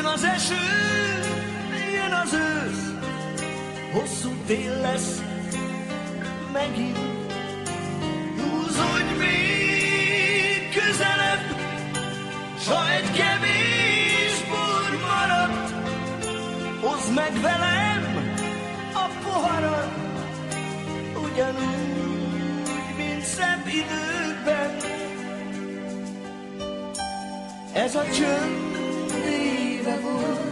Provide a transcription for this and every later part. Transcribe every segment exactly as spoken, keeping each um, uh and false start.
az eső, jön az ősz, hosszú tél lesz megint. Húzódj még közelebb, s ha egy kevés bor maradt, hozd meg velem a poharat, ugyanúgy, mint szebb időkben. Ez a csönd éve volt,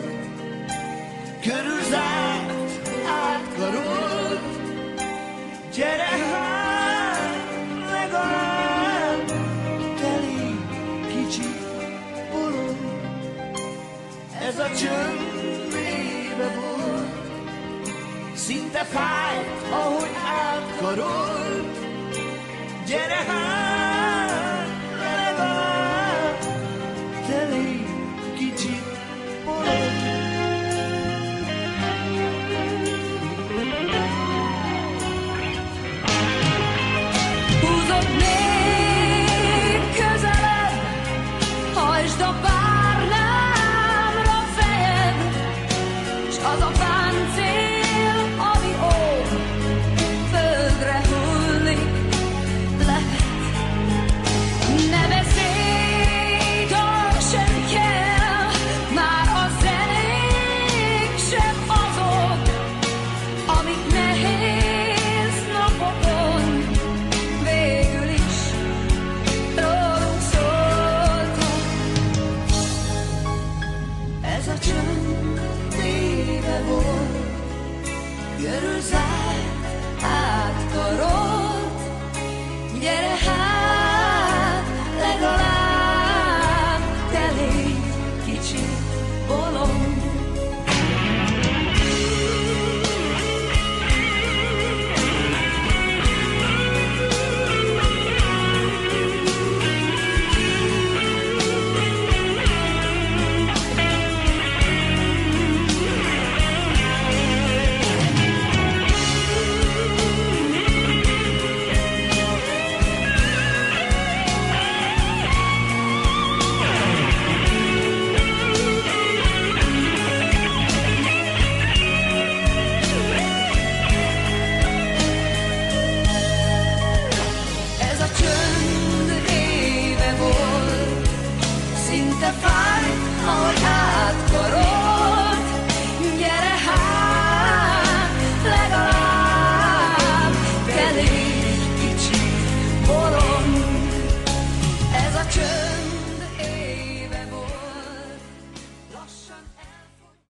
körülzárt, átkarolt. Gyere hát, legalább teli kicsi bolond. Ez a csönd éve volt, szinte fájt, ahogy átkarolt. Gyere hát, legalább teli kicsi bolond. Húzod még közelebb, hajtsd a párnámra fejed, s az a páncél, ami óv, földre hullik, lehet. Ne beszélj, ha sem kell, már a zenék sem azok, amik nehéz napokon végül is rólunk szóltak. Ez a csönd éve volt, körülzárt, átkarolt. Gyere hát, legalább te légy kicsi bolond. Ez a csönd éve volt, szinte fájt, ahogy átkarol.